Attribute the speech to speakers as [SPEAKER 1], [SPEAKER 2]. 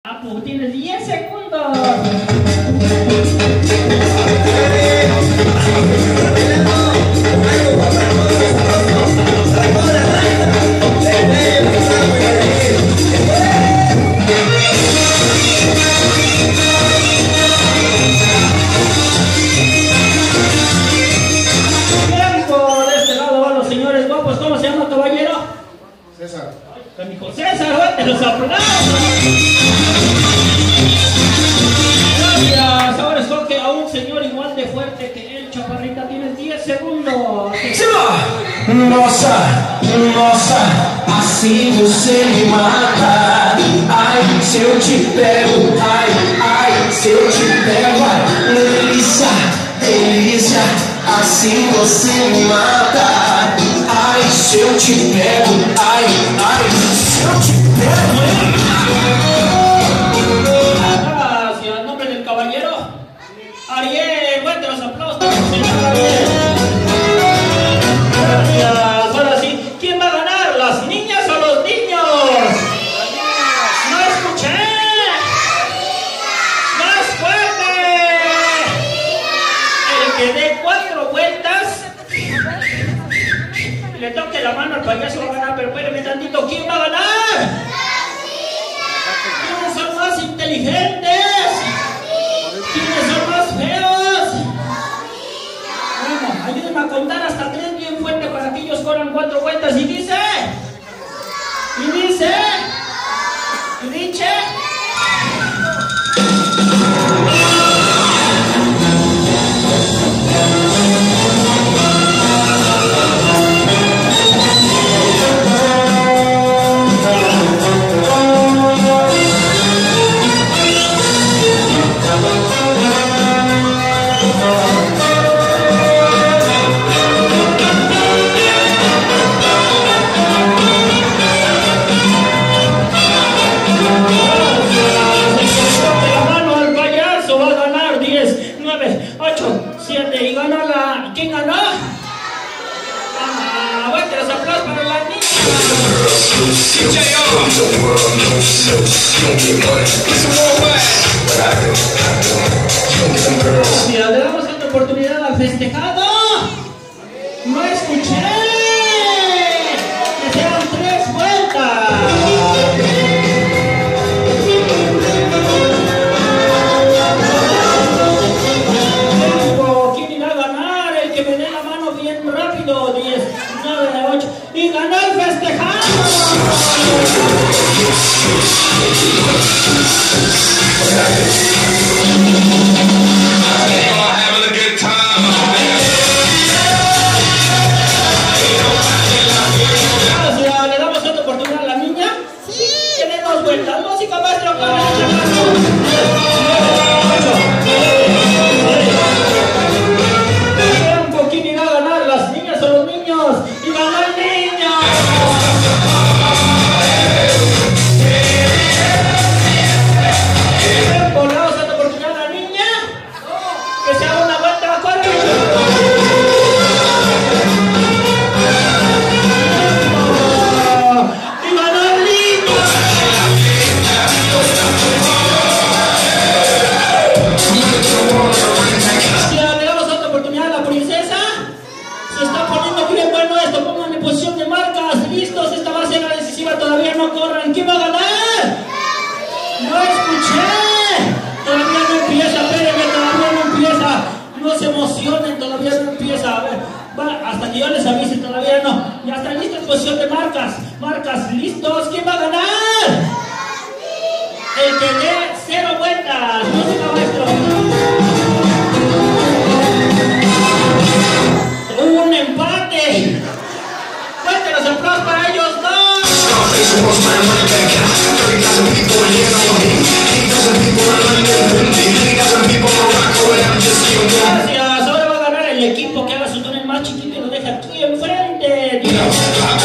[SPEAKER 1] Apu, tienes 10 segundos. Tiempo, de este lado van los señores guapos. ¿Cómo se llama, caballero?
[SPEAKER 2] César.
[SPEAKER 1] Ay, mijo César, te los aplausos. Gracias. Ahora escoge a un señor igual de fuerte que él, chaparrita. Tienes 10 segundos.
[SPEAKER 3] Nossa, nossa, assim você me mata. Ai, se eu te pego, ai, ai, se eu te pego, ai, delícia, delícia, assim você me mata. Ai, se eu te pego, ai, ai, se eu te pego.
[SPEAKER 1] Gracias. ¿Nombre del caballero? Ariel. Fuerte los aplausos para el señor Ariel. Gracias. Ahora sí, ¿quién va a ganar? ¿Las niñas o los niños? No escuché. Más fuerte. El que dé 4 vueltas y le toque la mano al payaso va a ganar. Pero espérame tantito, ¿quién va a ganar? ¿Quiénes son más inteligentes? ¿Quiénes son más feos? Bueno, ayúdenme a contar hasta 3 bien fuerte para que ellos corran 4 vueltas. Y dice, y ganó la... ¿Quién ganó? Fuerte los aplausos para la niña. Mira, le damos otra oportunidad al festejado. No escuché. Que sean 3 vueltas. Y ganó el festejado. Gracias, le damos otra oportunidad a la niña. Sí. Tiene 2 vueltas. Música, maestro. ¿Quién irá a ganar, las niñas o los niños? Y ganó el niño. Tiempo, le damos otra oportunidad a la niña. Que se haga una vuelta a correr. Y ganó el niño. Le damos otra oportunidad a la princesa. Se está poniendo bien bueno esto. Pongan en posición de marcas. Listos. Esta va a ser la decisiva. Todavía no corran. ¿Quién va a ganar? No escuché. Todavía no empieza. Espérenme. Todavía no empieza. No se emocionen. Todavía no empieza. A ver. Va, hasta que yo les avise. Todavía no. Ya está listo en posición de marcas. Marcas. Listos. ¿Quién va a ganar? El que dé 0 vueltas. Música, maestro. Un empate. Fuerte los aplausos para ellos dos. Gracias. Ahora va a ganar el equipo que haga su túnel más chiquito y lo deja aquí enfrente.